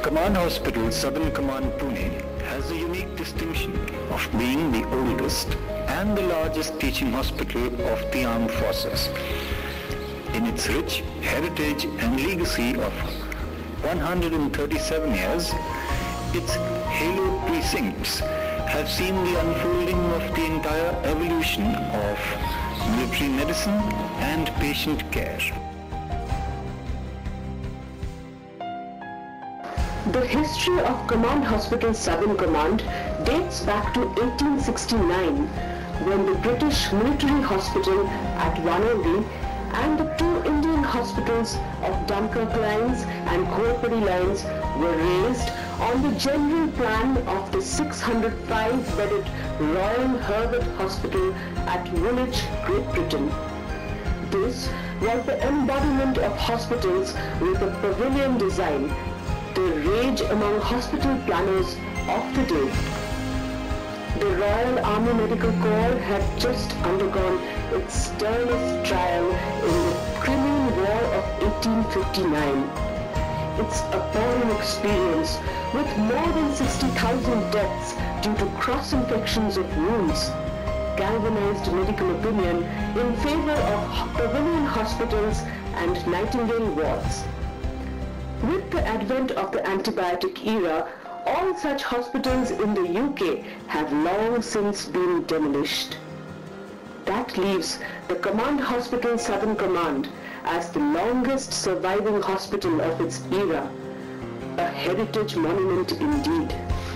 Command Hospital, Southern Command Pune, has the unique distinction of being the oldest and the largest teaching hospital of the armed forces. In its rich heritage and legacy of 137 years, its hallowed precincts have seen the unfolding of the entire evolution of military medicine and patient care. The history of Command Hospital Southern Command dates back to 1869, when the British military hospital at Wanoli and the two Indian hospitals of Dunkirk Lines and Khorpadi Lines were raised on the general plan of the 605-bedded Royal Herbert Hospital at Woolwich, Great Britain. This was the embodiment of hospitals with a pavilion design, the rage among hospital planners of the day. The Royal Army Medical Corps had just undergone its sternest trial in the Crimean War of 1859. Its appalling experience, with more than 60,000 deaths due to cross-infections of wounds, galvanized medical opinion in favor of pavilion hospitals and Nightingale wards. With the advent of the antibiotic era, all such hospitals in the UK have long since been demolished. That leaves the Command Hospital Southern Command as the longest surviving hospital of its era, a heritage monument indeed.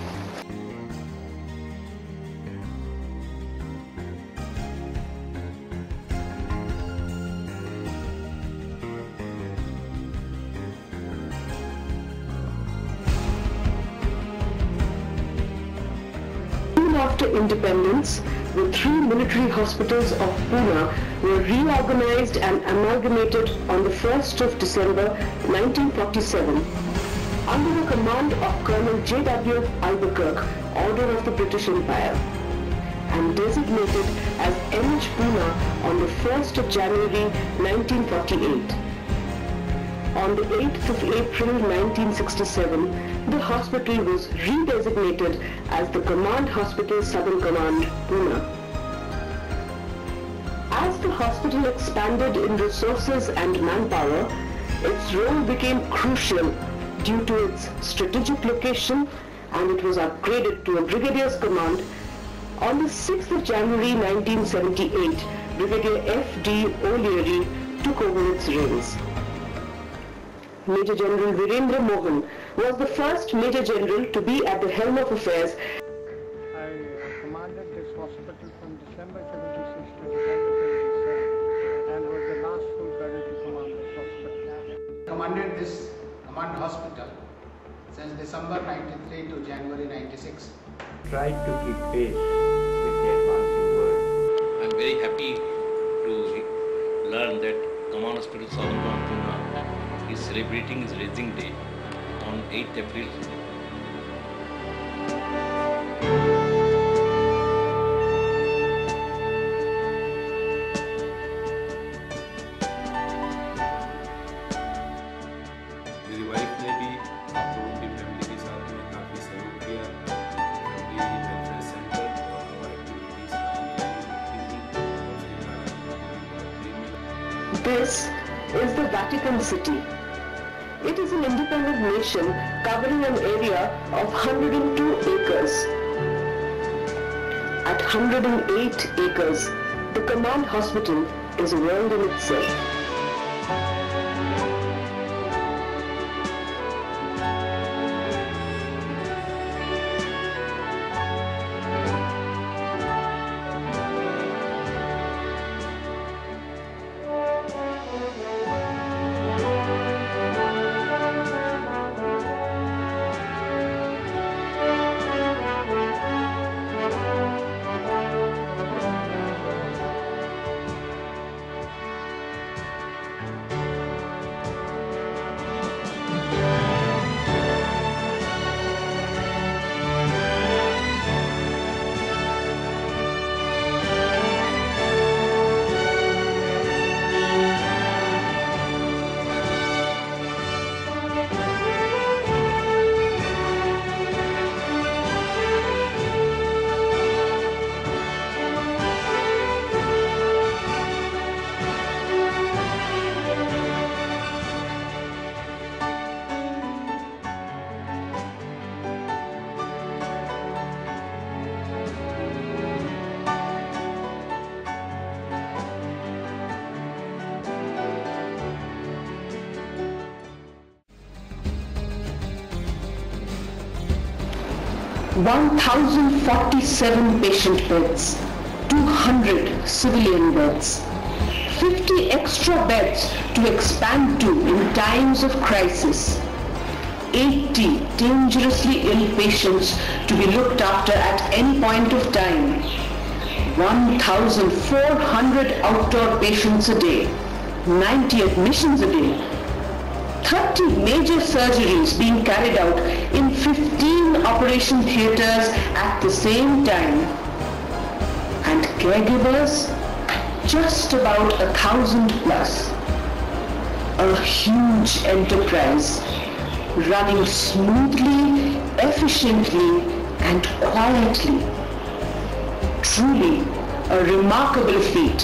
After independence, the three military hospitals of Poona were reorganized and amalgamated on the 1st of December 1947 under the command of Colonel J.W. Albuquerque, Order of the British Empire, and designated as NH Poona on the 1st of January 1948. On the 8th of April 1967, the hospital was redesignated as the Command Hospital Southern Command, Pune. As the hospital expanded in resources and manpower, its role became crucial due to its strategic location, and it was upgraded to a brigadier's command. On the 6th of January 1978, Brigadier F.D. O'Leary took over its reins. Major General Virendra Mohan was the first Major General to be at the helm of affairs. I commanded this hospital from December 76 to December 77 and was the last full cadet to command this hospital. Commanded this command hospital since December 93 to January 96. Tried to keep pace with the advancing world. I am very happy to learn that Command Hospital Southern Command Poona is celebrating its Rising Day on 8th April. मेरी wife ने भी आप लोगों की family के साथ में काफ़ी सहयोग किया, फैमिली वेलफेयर सेंटर और हमारी एक्टिविटीज़ काफ़ी This is the Vatican City. It is an independent nation covering an area of 102 acres. At 108 acres, the Command Hospital is a world in itself. 1,047 patient beds, 200 civilian beds, 50 extra beds to expand to in times of crisis, 80 dangerously ill patients to be looked after at any point of time, 1,400 outdoor patients a day, 90 admissions a day, 30 major surgeries being carried out in 15 operation theatres at the same time, and caregivers just about 1,000 plus. A huge enterprise running smoothly, efficiently and quietly. Truly a remarkable feat.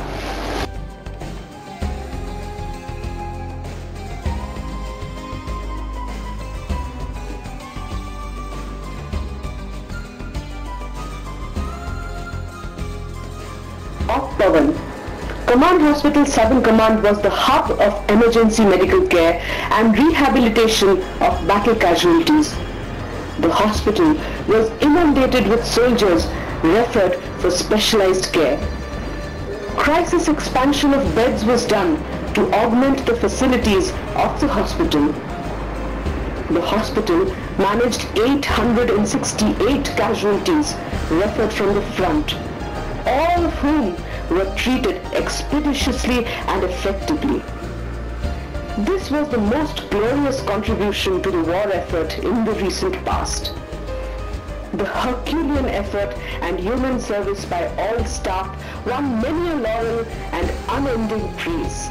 Command Hospital Southern Command was the hub of emergency medical care and rehabilitation of battle casualties. The hospital was inundated with soldiers referred for specialized care. Crisis expansion of beds was done to augment the facilities of the hospital. The hospital managed 868 casualties referred from the front, all of whom were treated expeditiously and effectively. This was the most glorious contribution to the war effort in the recent past. The Herculean effort and human service by all staff won many a laurel and unending praise.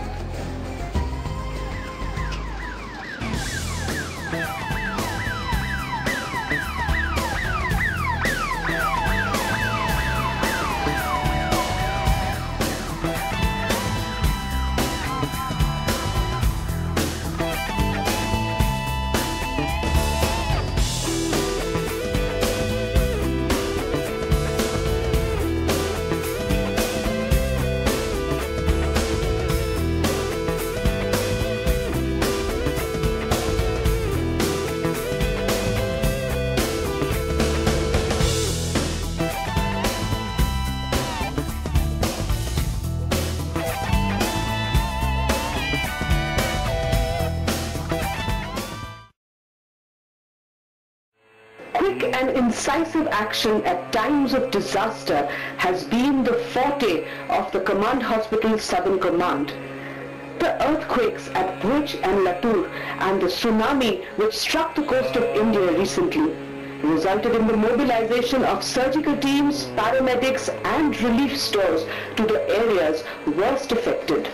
Quick and incisive action at times of disaster has been the forte of the Command Hospital Southern Command. The earthquakes at Bhuj and Latur and the tsunami which struck the coast of India recently resulted in the mobilization of surgical teams, paramedics and relief stores to the areas worst affected.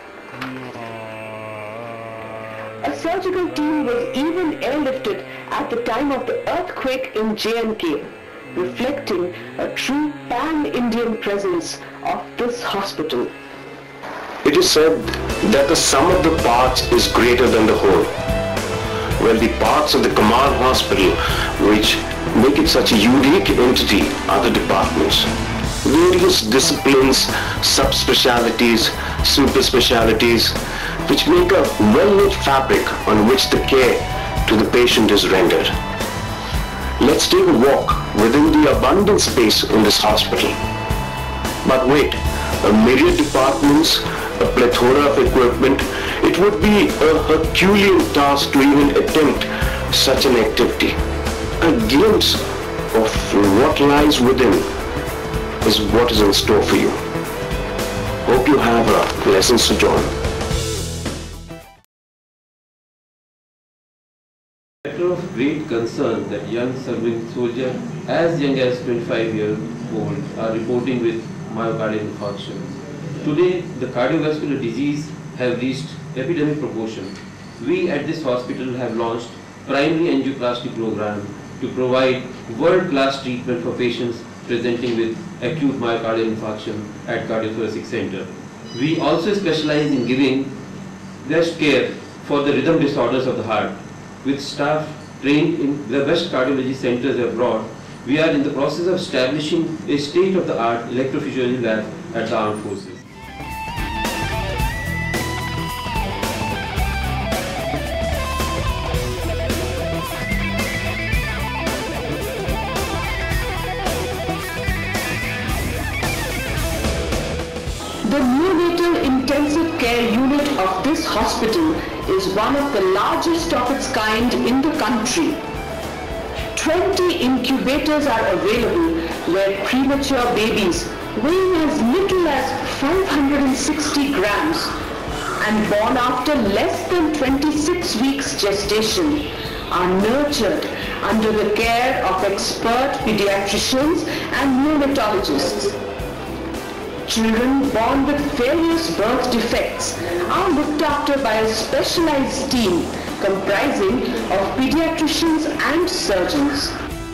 A surgical team was even airlifted at the time of the earthquake in J&K, reflecting a true pan-Indian presence of this hospital. It is said that the sum of the parts is greater than the whole. Well, the parts of the Command Hospital which make it such a unique entity are the departments. Various disciplines, subspecialties, super-specialities, which make a well-knit fabric on which the care to the patient is rendered. Let's take a walk within the abundant space in this hospital. But wait, a myriad departments, a plethora of equipment, it would be a Herculean task to even attempt such an activity. A glimpse of what lies within is what is in store for you. Hope you have a pleasant sojourn. It's a matter of great concern that young serving soldiers as young as 25 years old are reporting with myocardial infarction. Today, the cardiovascular disease have reached epidemic proportion. We at this hospital have launched primary angioplasty program to provide world-class treatment for patients presenting with acute myocardial infarction at Cardiothoracic Center. We also specialize in giving best care for the rhythm disorders of the heart. With staff trained in the best cardiology centers abroad, we are in the process of establishing a state-of-the-art electrophysiology lab at the Armed Forces. hospital is one of the largest of its kind in the country. 20 incubators are available where premature babies weighing as little as 560 grams and born after less than 26 weeks gestation are nurtured under the care of expert pediatricians and neonatologists. Children born with various birth defects are looked after by a specialized team comprising of pediatricians and surgeons.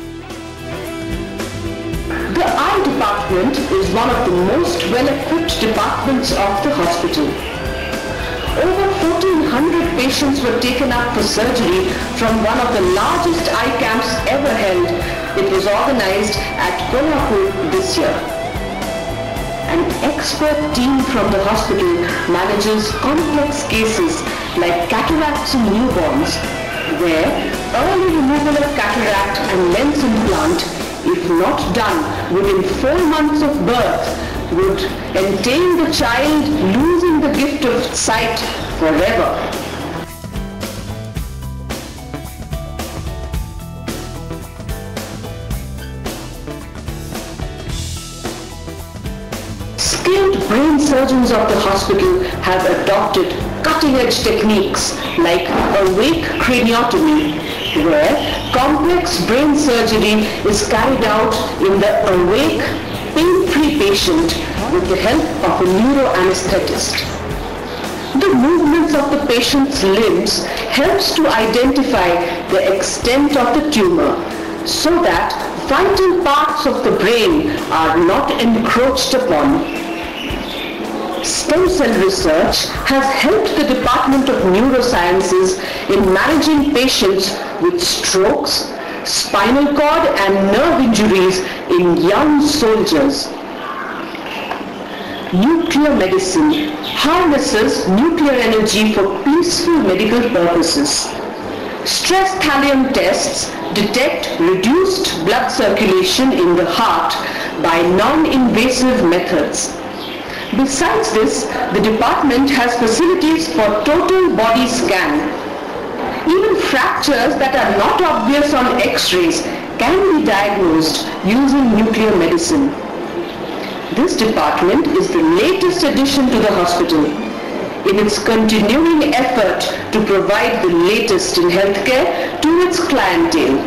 The eye department is one of the most well-equipped departments of the hospital. Over 1,400 patients were taken up for surgery from one of the largest eye camps ever held. It was organized at Kolhapur this year. An expert team from the hospital manages complex cases like cataracts in newborns, where early removal of cataract and lens implant, if not done within 4 months of birth, would entail the child losing the gift of sight forever. Skilled brain surgeons of the hospital have adopted cutting-edge techniques like awake craniotomy, where complex brain surgery is carried out in the awake, pain-free patient with the help of a neuroanesthetist. The movements of the patient's limbs helps to identify the extent of the tumor so that vital parts of the brain are not encroached upon. Stem cell research has helped the Department of Neurosciences in managing patients with strokes, spinal cord and nerve injuries in young soldiers. Nuclear medicine harnesses nuclear energy for peaceful medical purposes. Stress thallium tests detect reduced blood circulation in the heart by non-invasive methods. Besides this, the department has facilities for total body scan. Even fractures that are not obvious on X-rays can be diagnosed using nuclear medicine. This department is the latest addition to the hospital in its continuing effort to provide the latest in healthcare to its clientele.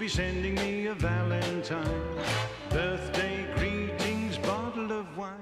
be sending me a valentine. Birthday greetings, bottle of wine.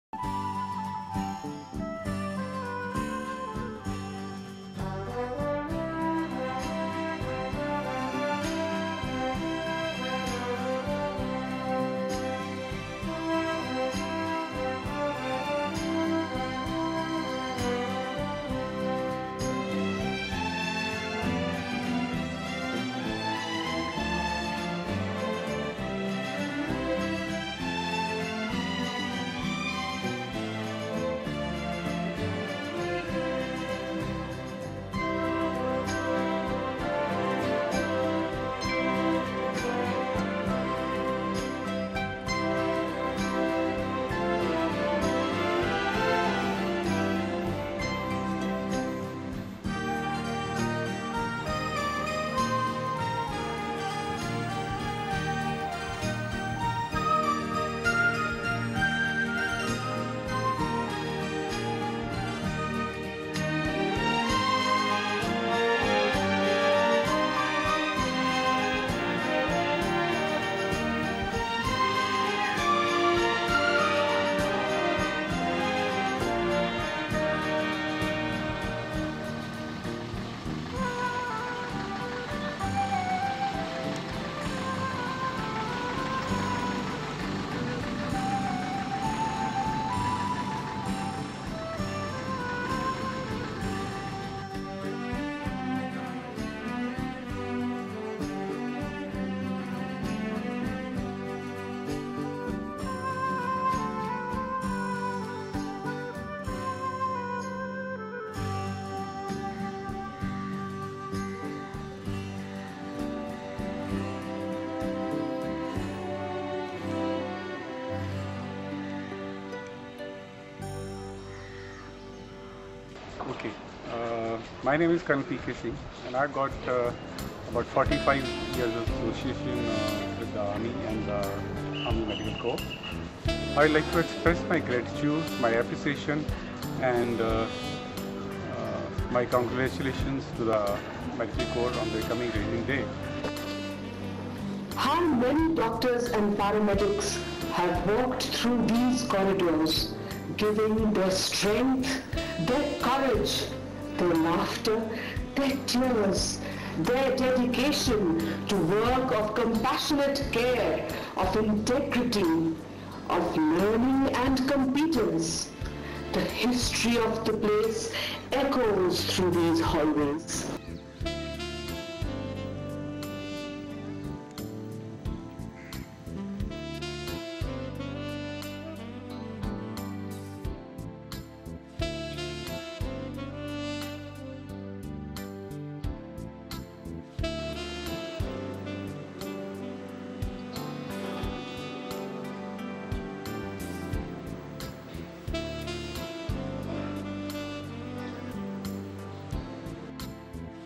Okay, my name is Colonel P.K. Singh, and I got about 45 years of association with the Army and the Army Medical Corps. I would like to express my gratitude, my appreciation, and my congratulations to the Medical Corps on their coming raising day. How many doctors and paramedics have walked through these corridors, giving their strength, their courage, their laughter, their tears, their dedication to work of compassionate care, of integrity, of learning and competence. The history of the place echoes through these hallways.